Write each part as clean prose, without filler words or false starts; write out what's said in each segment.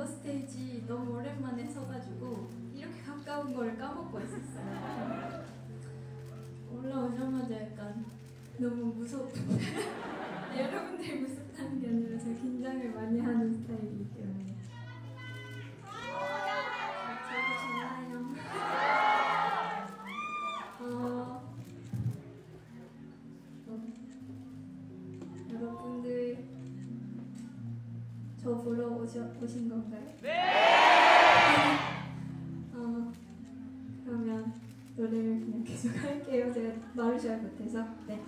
스테이지 너무 오랜만에 서가지고 이렇게 가까운 걸 까먹고 있었어요. 올라오자마자 약간 너무 무섭던데 여러분들이 무섭다는 게 아니라 제가 긴장을 많이 하는 스타일이기 때문에. 저도 좋아요. 여러분들 저 보러 오신 건가요? 네! 그러면 노래를 그냥 계속 할게요. 제가 말을 잘 못해서. 네.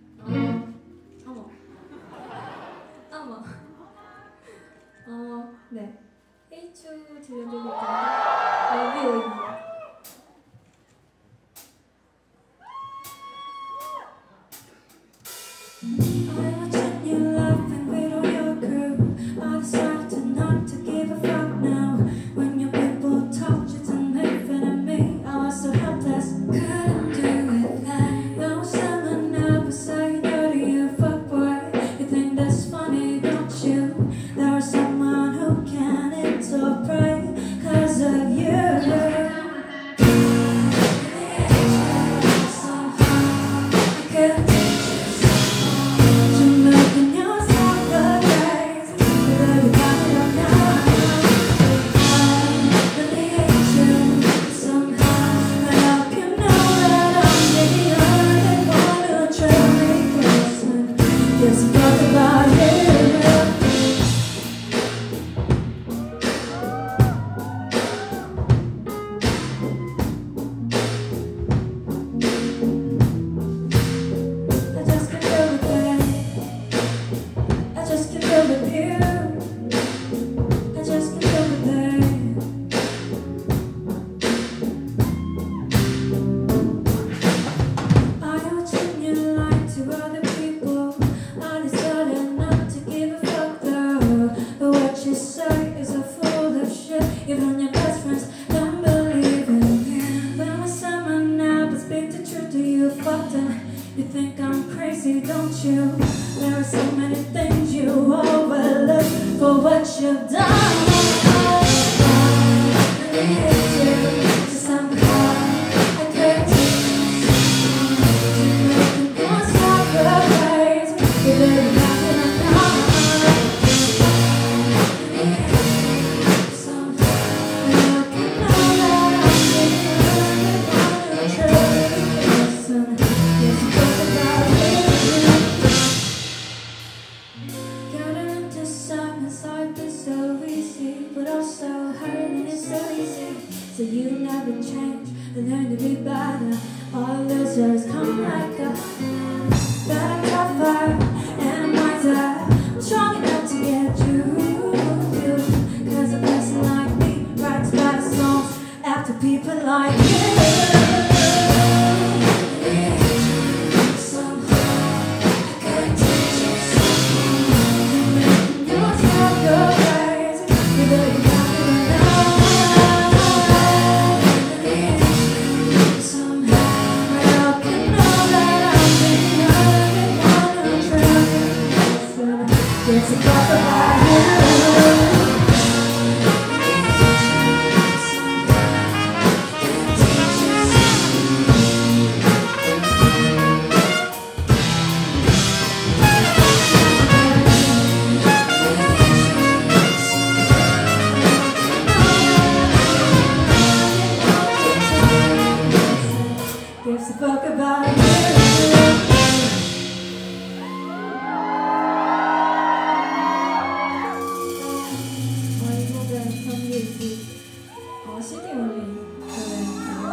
네. H2 들려드릴까요? 여기. You think I'm crazy, don't you? There are so many things you overlook for what you've done. I need you somehow. I could you can't stop the ways. You live nothing I know. I need you somehow. I can know that I'm the true person. So you never change and learn to be better. All losers come like a better tougher and I'm wiser. I'm strong enough to get you. Cause a person like me writes better songs after people like you. It's about you. Gives a fuck about you. CD 올린 노래예요.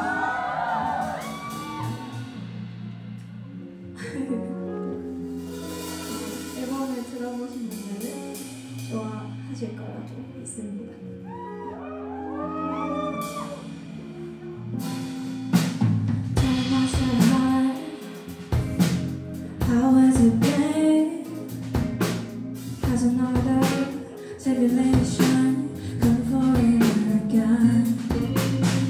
앨범을 들어보신 분들은 좋아하실 거라고 믿습니다. How has it been? Has another simulation come for you again?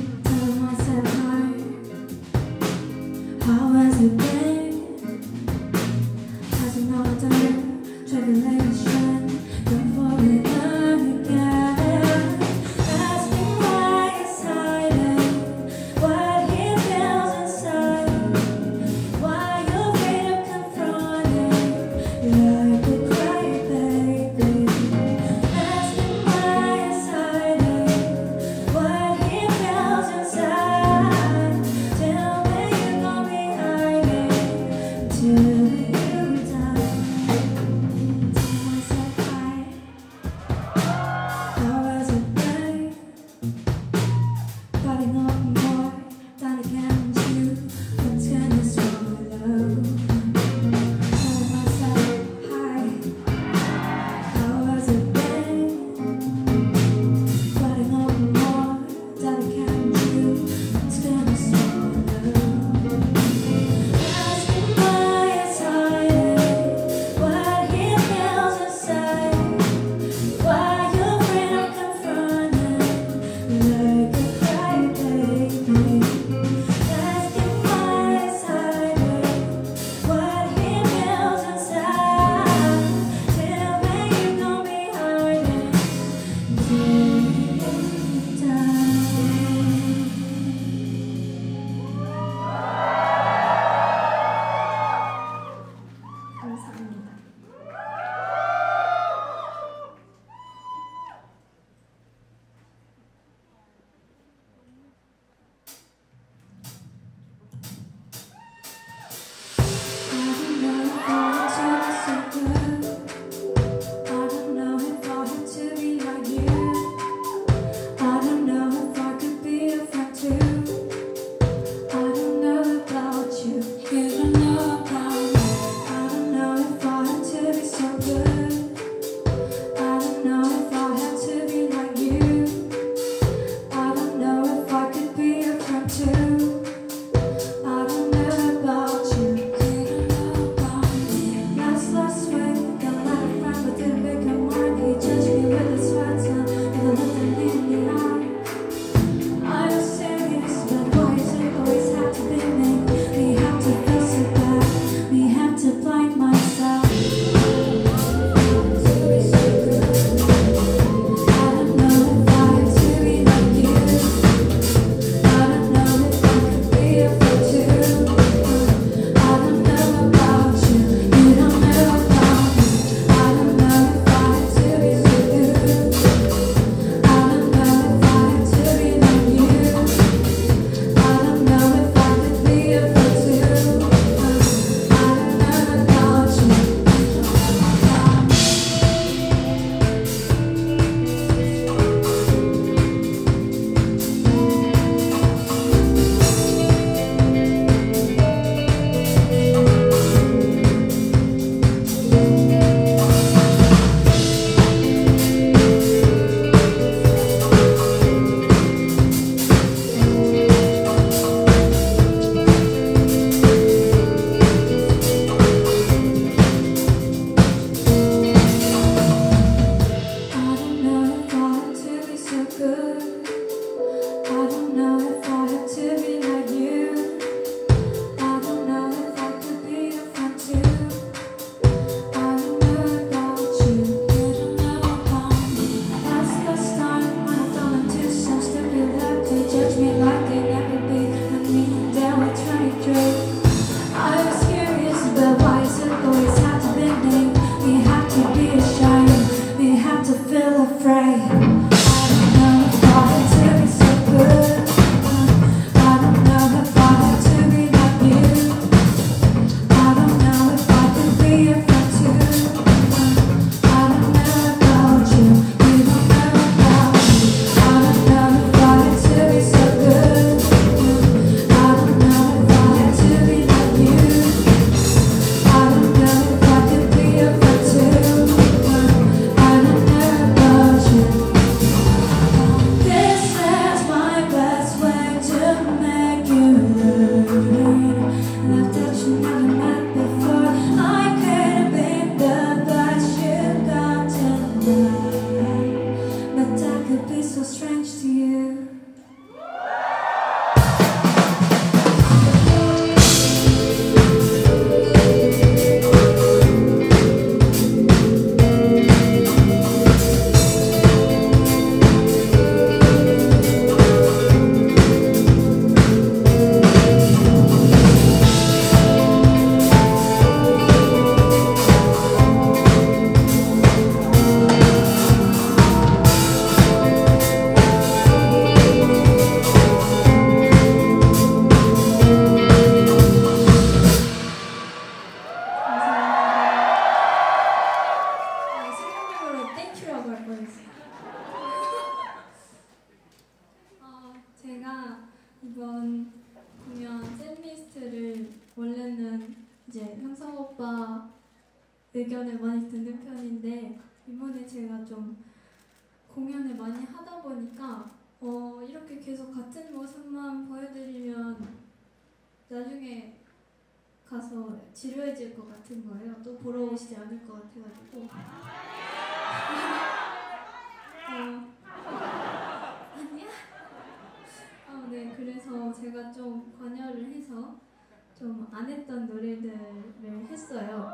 is so strange to you? 제가 이번 공연 셋리스트를 원래는 이제 형성 오빠 의견을 많이 듣는 편인데 이번에 제가 좀 공연을 많이 하다 보니까 이렇게 계속 같은 모습만 보여드리면 나중에 가서 지루해질 것 같은 거예요. 또 보러 오시지 않을 것 같아가지고 아니야? 네, 그래서 제가 좀 관여를 해서 좀 안 했던 노래들을 했어요.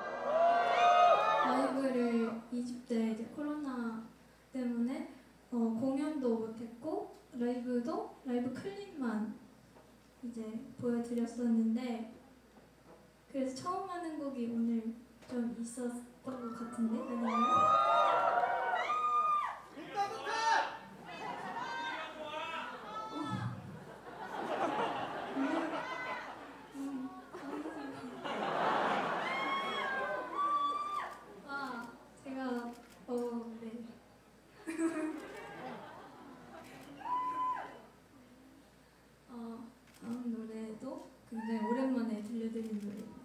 라이브를 2집 때 이제 코로나 때문에 공연도 못했고 라이브 클립만 이제 보여드렸었는데 그래서 처음 하는 곡이 오늘 좀 있었던 것 같은데 아닌가요? 네. 다음 노래도 굉장히 오랜만에 들려드린 노래입니다.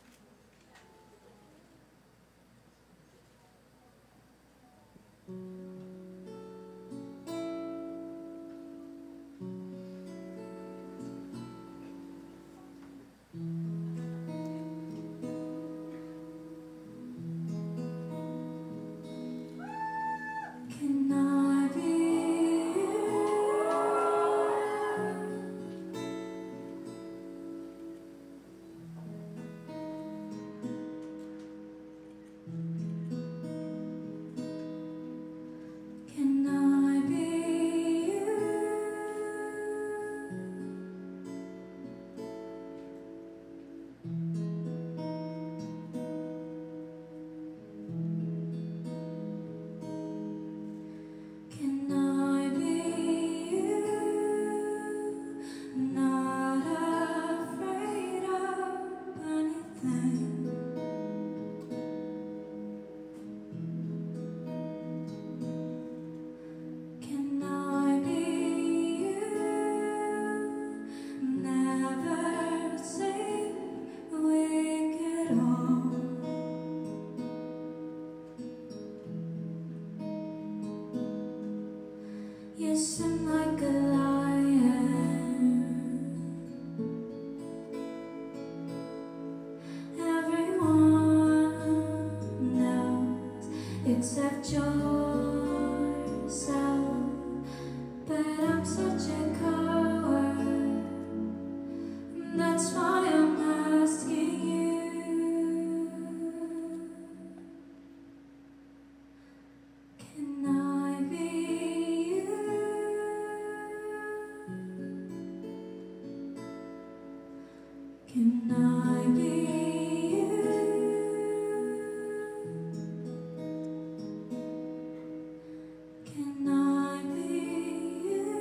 You seem like a lion. Everyone knows except yourself. But I'm such a coward. That's why I'm asking you. Can I be? Can I be you? Can I be you?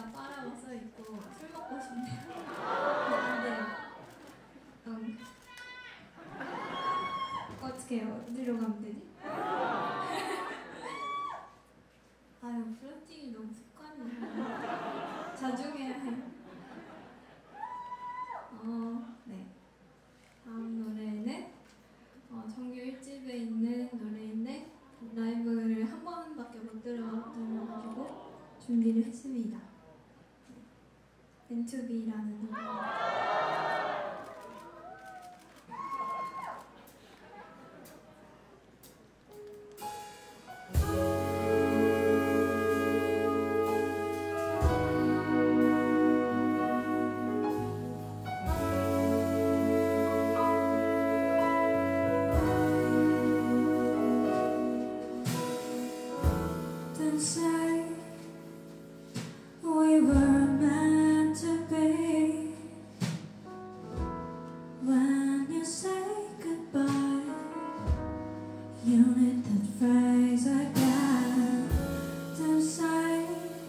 여기가 바라고 써 있고 술 먹고 싶네요. 근데 어떻게 어디로 가면 되지? 아유, 플러팅이 너무 습관이에요. 자주 해야 해요. 네. 다음 노래는 정규 1집에 있는 노래인데 라이브를 한 번밖에 못 들어가지고 준비를 했습니다. 엔투비라는 노래입니다. Say we were meant to be. When you say goodbye, you need that phrase again. To say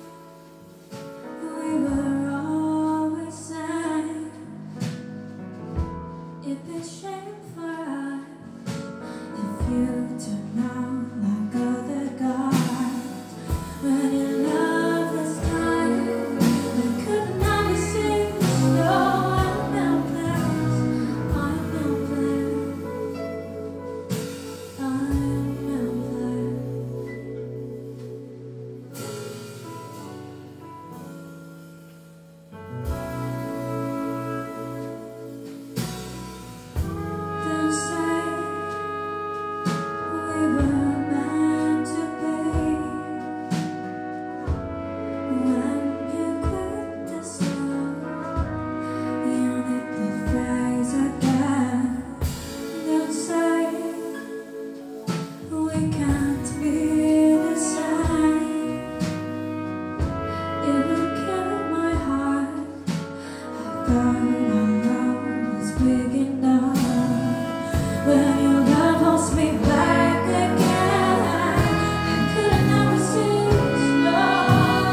we were always same. It'd be shame for us if you turn out like other guys. When your love is kind, I could never see you slow. I'm helpless, I'm helpless, I'm helpless. Don't say we were meant to be. When you quit this love, you need the phrase again. Don't say we can't be the same. It would kill my heart. I thought our love was big enough. When your love holds me back again, I could never see you slow.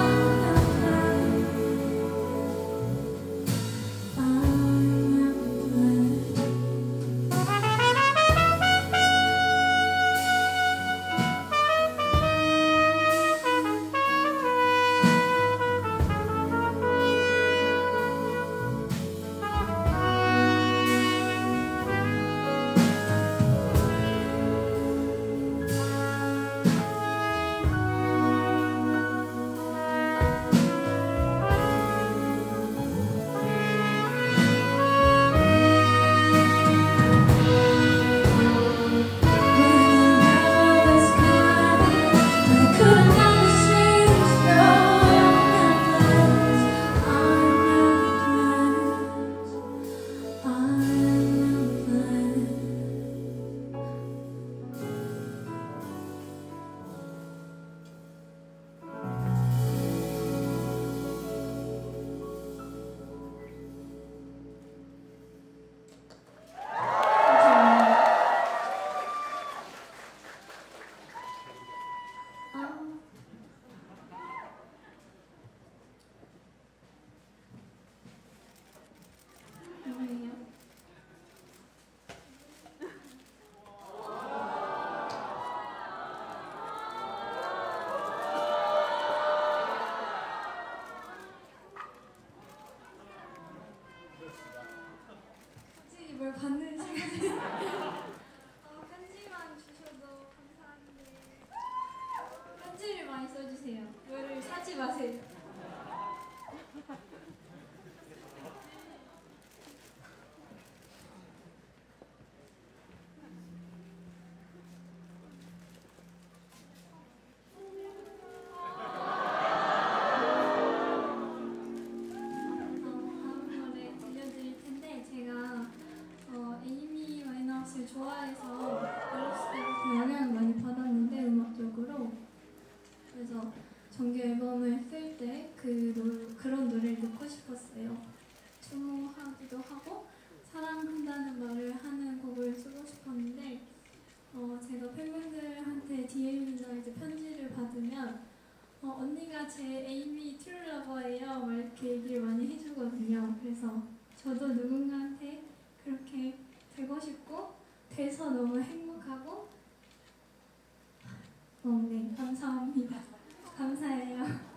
굳이 뭘 받는 시간이 편지만 주셔도 감사한데 편지를 많이 써주세요. 이거를 사지 마세요. 좋아해서 어렸을 때부터 영향을 많이 받았는데 음악적으로 그래서 정규 앨범을 쓸 때 그런 노래를 넣고 싶었어요. 추모하기도 하고 사랑한다는 말을 하는 곡을 쓰고 싶었는데 제가 팬분들한테 DM이나 이제 편지를 받으면 언니가 제 에이미 트루러버예요. 막 이렇게 얘기를 많이 해주거든요. 그래서 저도 누군가한테 그렇게 되고 싶고 돼서 너무 행복하고 네, 감사합니다. 감사해요.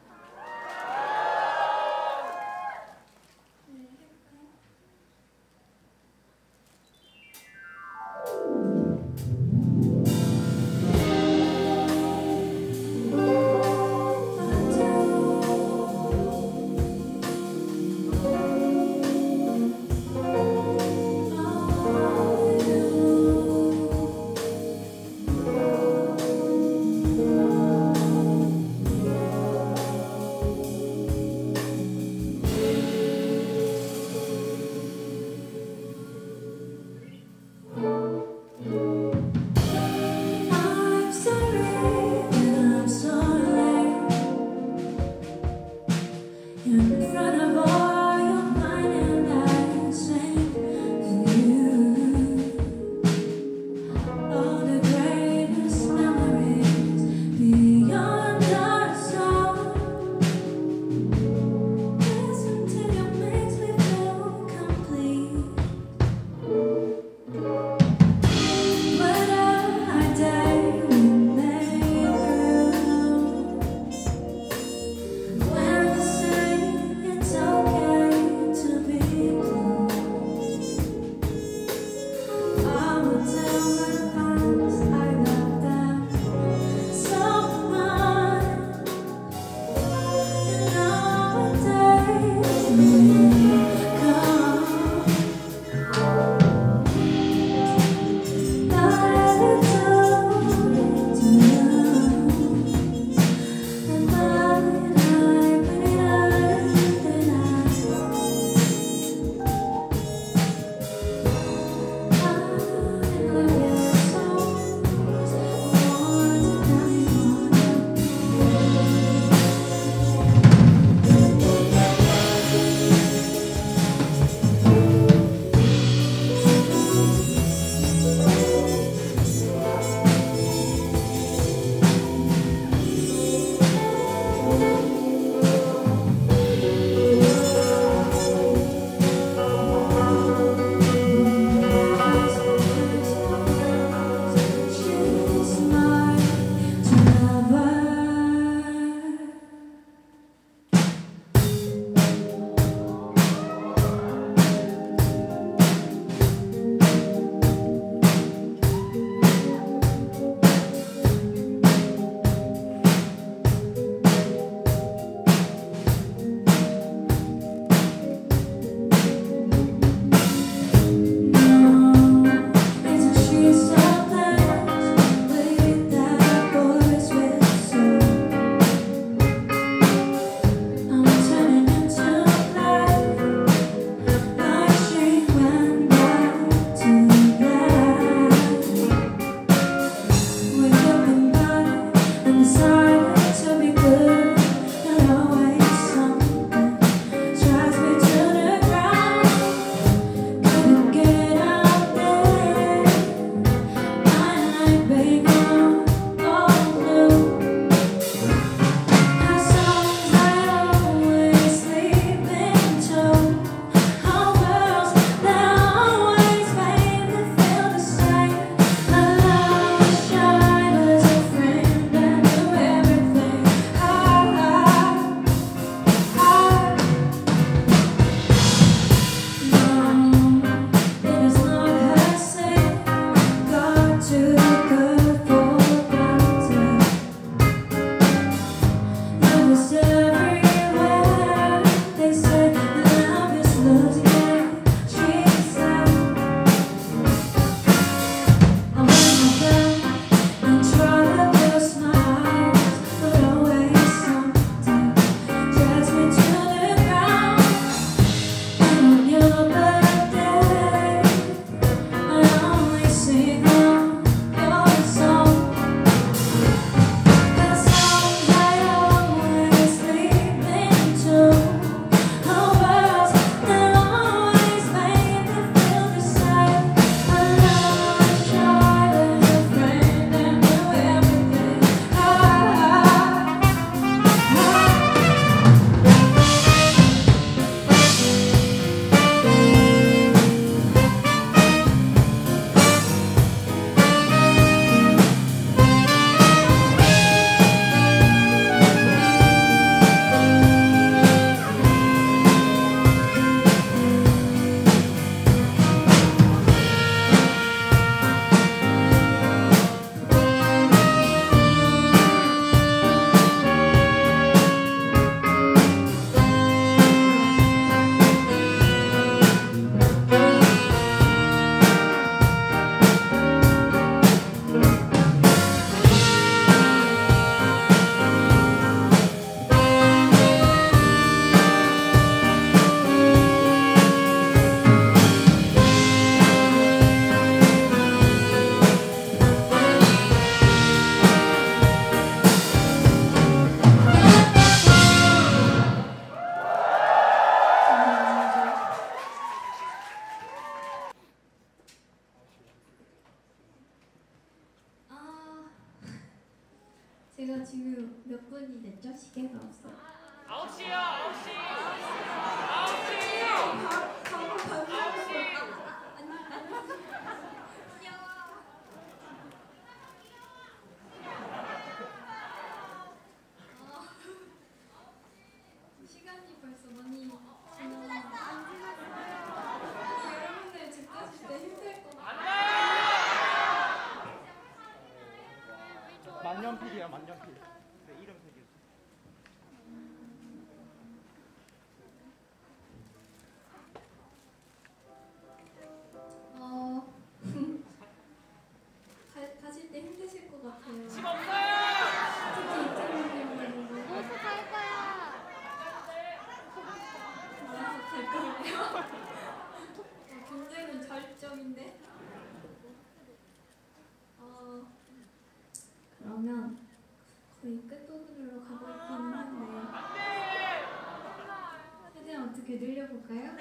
이렇게 늘려볼까요?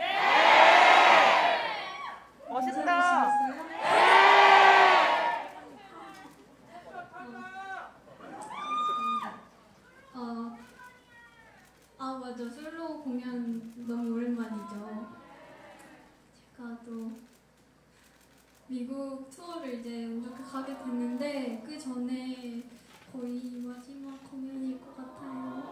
멋있다. 맞아. 솔로 공연 너무 오랜만이죠. 제가 또 미국 투어를 이제 운 좋게 가게 됐는데 그 전에 거의 마지막 공연일 것 같아요.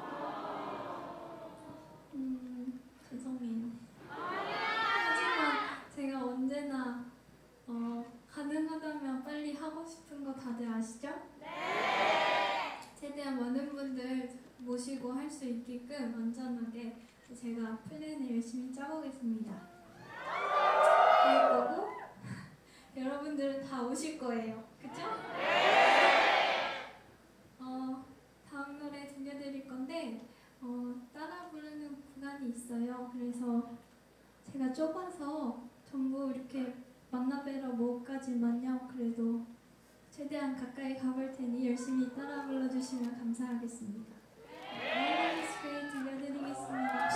죄송해요. 하지만 제가 언제나 가능하다면 빨리 하고 싶은 거 다들 아시죠? 네! 최대한 많은 분들 모시고 할 수 있게끔 안전하게 제가 플랜을 열심히 짜보겠습니다. 그럴 거고 여러분들은 다 오실 거예요. 그쵸? 다음 노래 들려드릴 건데 따라 부르는 구간이 있어요. 그래서 제가 좁아서 전부 이렇게 만나 뵈러 못가지만요. 그래도 최대한 가까이 가볼 테니 열심히 따라 불러주시면 감사하겠습니다. All is Great 들려드리겠습니다.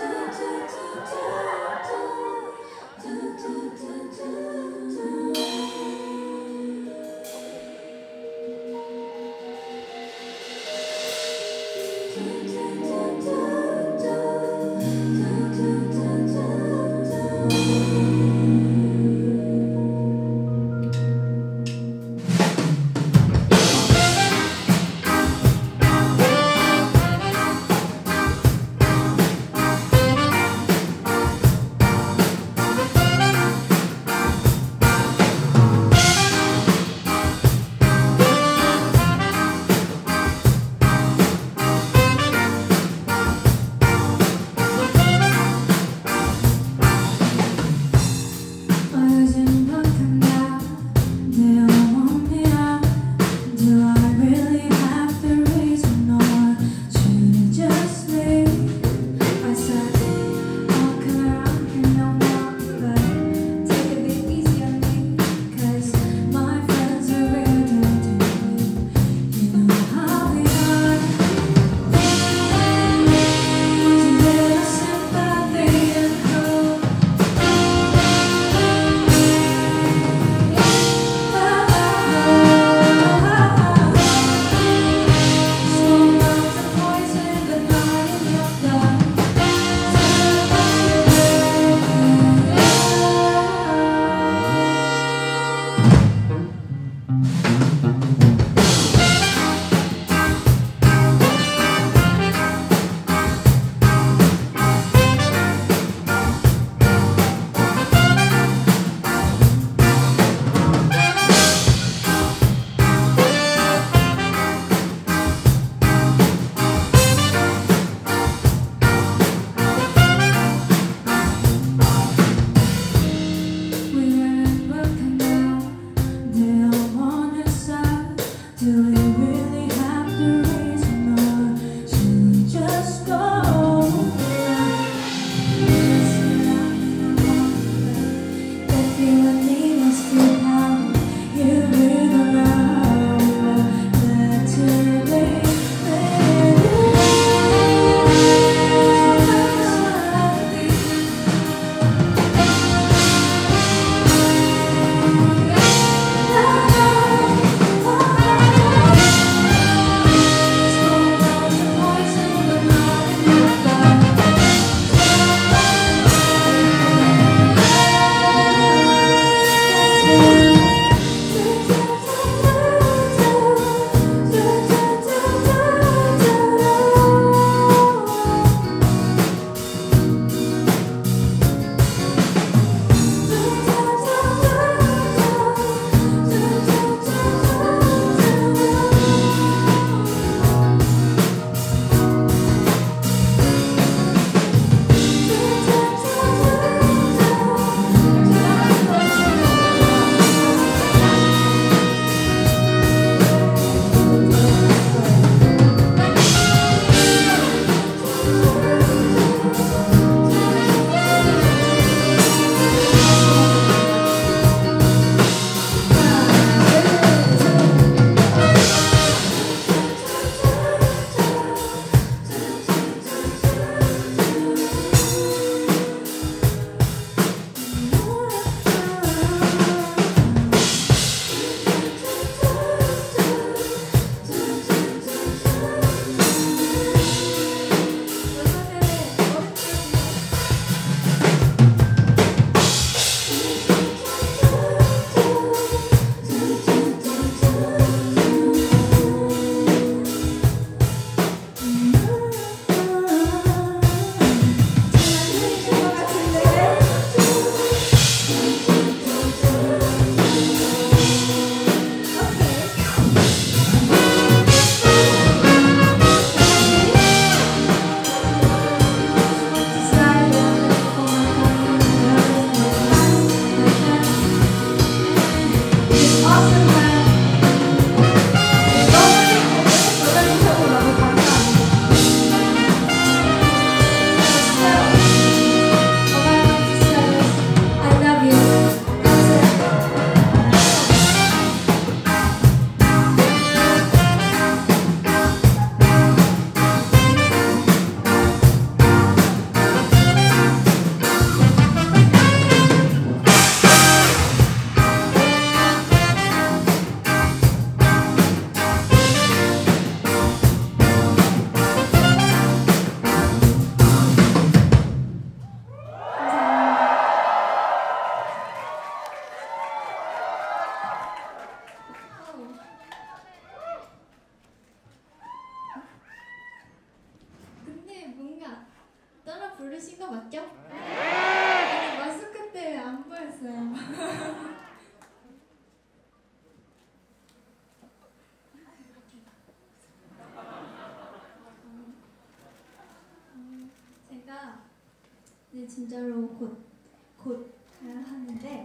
아니, 마스크 때문에 안 보였어요. 제가 네, 진짜로 곧 가야 하는데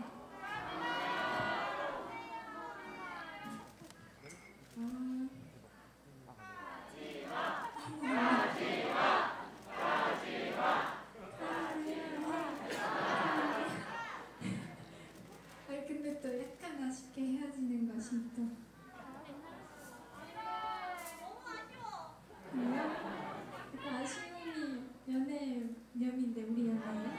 아니 근데 또 약간 아쉽게 헤어지는 것이 또 그래요? 약간 아쉬움이 연애념인데 우리 연애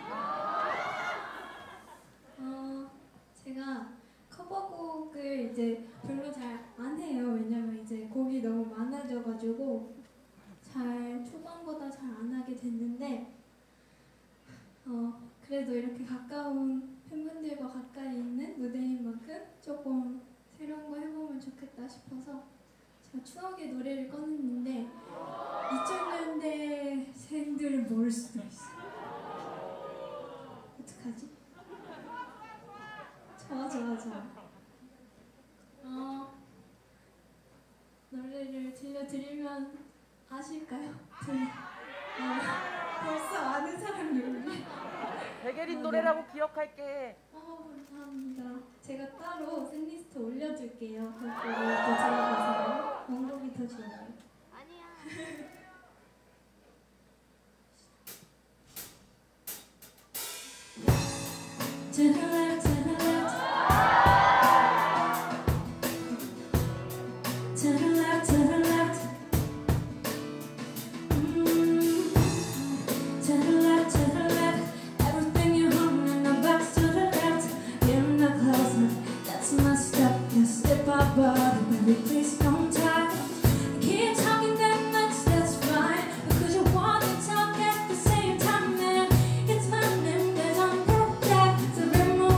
제가 커버곡을 이제 별로 잘 안 해요. 왜냐면 이제 곡이 너무 많아져가지고 초반보다 잘 안 하게 됐는데 그래도 이렇게 가까운 팬분들과 가까이 있는 무대인 만큼 조금 새로운 거 해보면 좋겠다 싶어서 제가 추억의 노래를 꺼냈는데 2000년대생들은 모를 수도 있어. 어떡하지? 좋아. 노래를 들려드리면 아실까요? 벌써 아는 사람 누구니? 백예린 노래라고 기억할게. 감사합니다. 제가 따로 샌리스트 올려줄게요. 그거 또 들어보세요. 원곡이 더 좋아요. 아니야. Please don't tie. Keep talking that much, that's fine. Because you want to talk at the same time, man. It's fine, and there's on that. So remove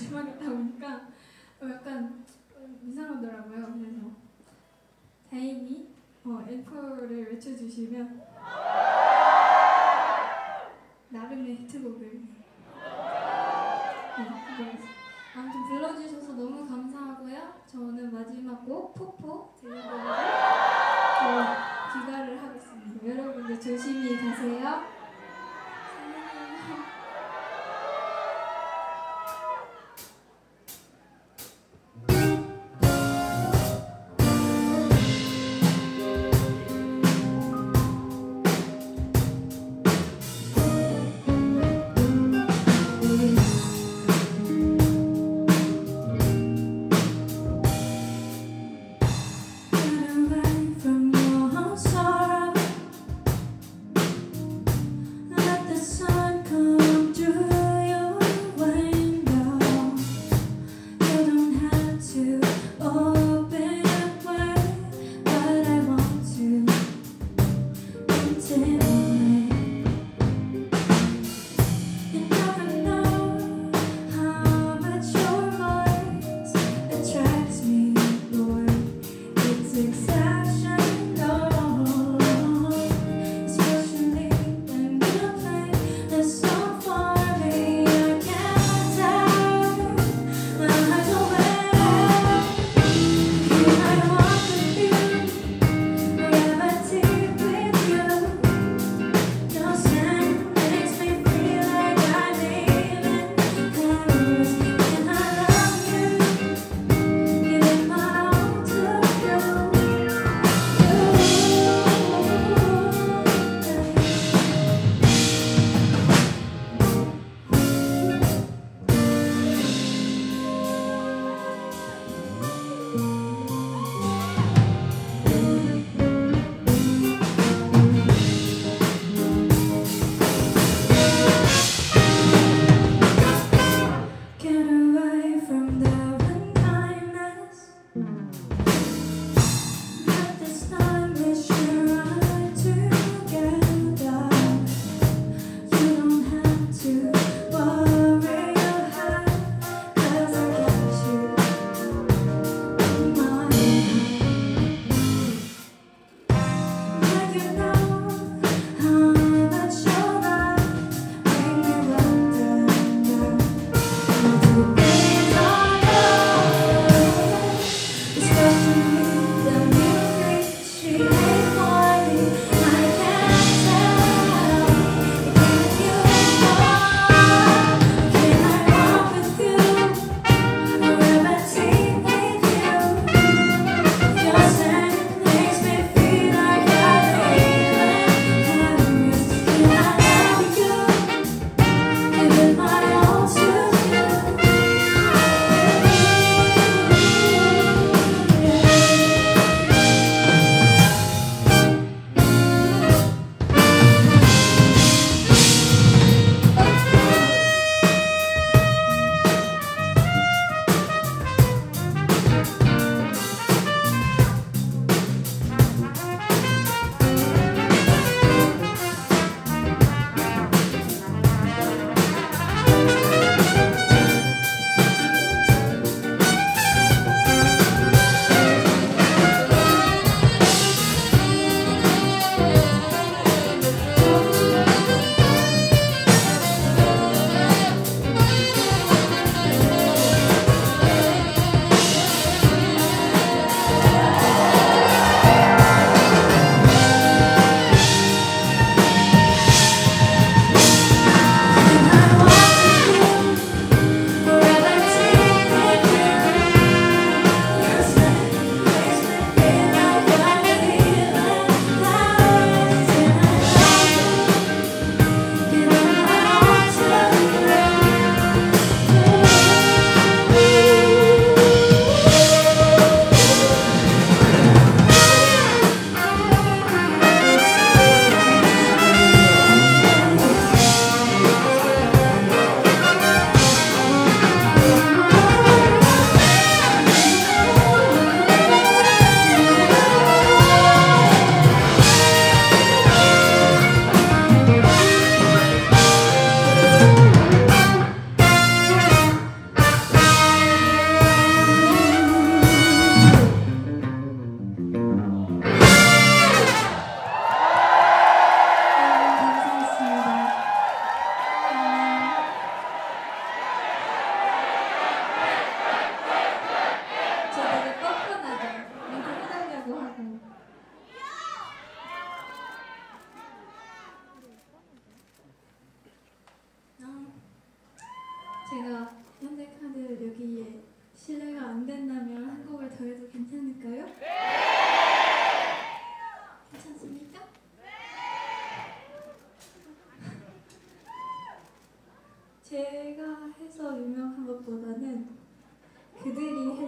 마지막에 다 보니까 약간 이상하더라고요. 그래서 다행히 앵커를 외쳐주시면 나름의 히트곡을 아무튼 불러주셔서 너무 감사하고요. 저는 마지막 곡 포포 들려드리고 귀가를 하겠습니다. 여러분들 조심히 가세요. 사랑해요.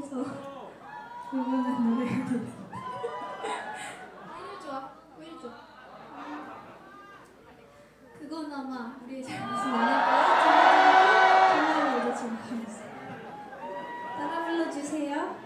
해서 부르는 노래입니다. 오히려 좋아. 그건 아마 우리의 잘못은 아닐까요? 정말로 이제 지금 가고 있어요. 따라 불러주세요.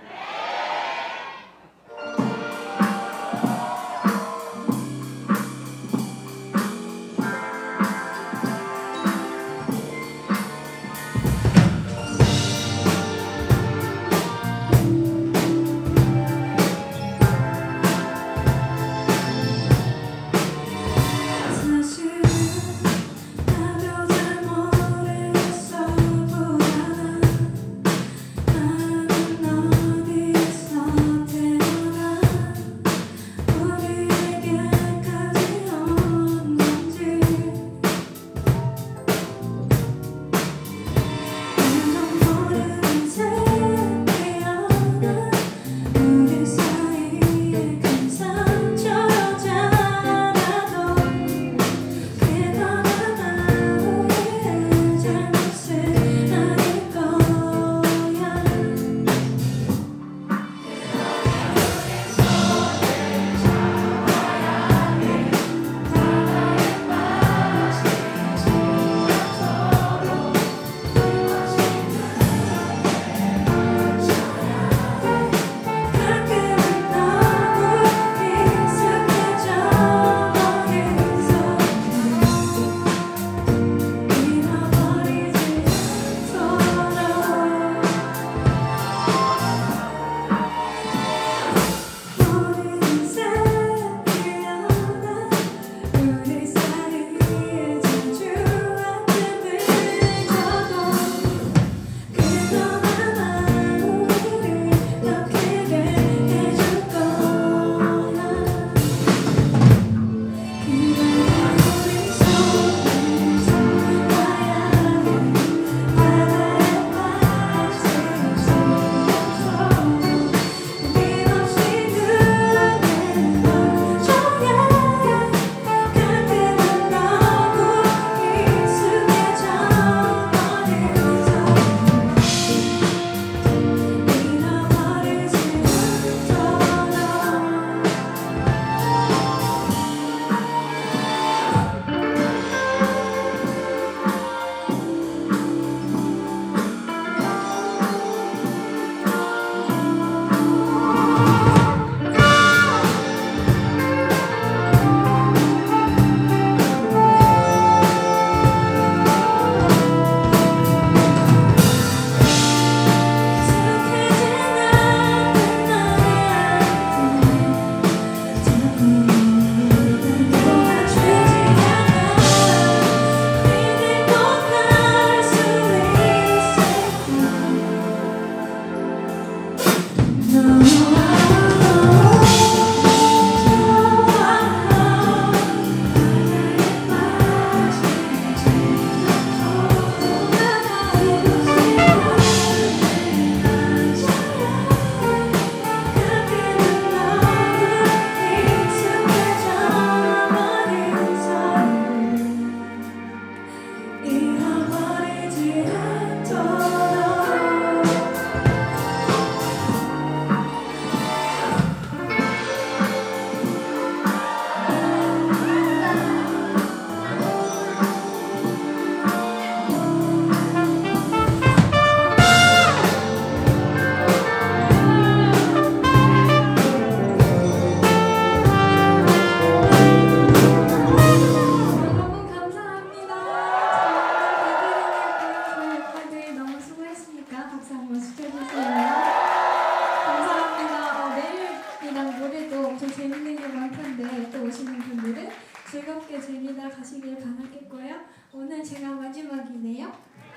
즐겁게 즐기다 가시길 바라겠고요. 오늘 제가 마지막이네요.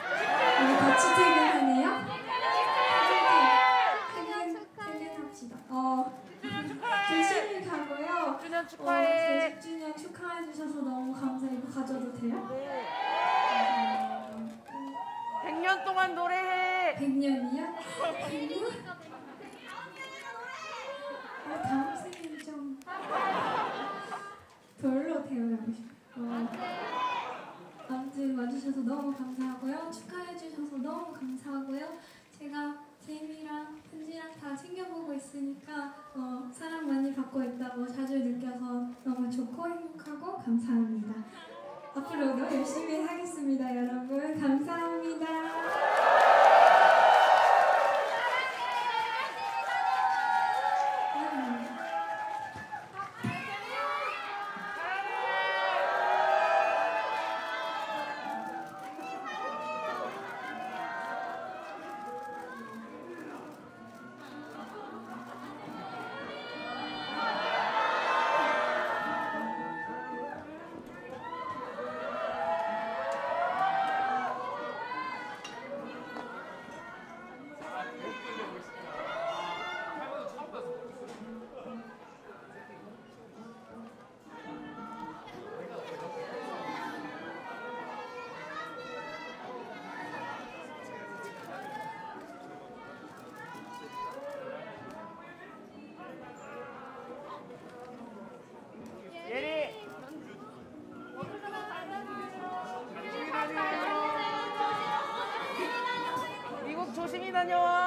우리 같이 퇴근하네요. 퇴근합시다. 조심히 가고요. 10주년 축하해. 10주년 축하해 주셔서 너무 감사해요. 이거 가져도 돼요? 네. 100년 동안 노래해. 100년이요? 100년? 다음 생일 좀 별로 태어나고 싶어요. 아무튼 와주셔서 너무 감사하고요. 축하해 주셔서 너무 감사하고요. 제가 제이미랑 편지 감사합니다. 앞으로도 열심히 하겠습니다, 여러분. 감사합니다. 예리. 미국 조심히 다녀와.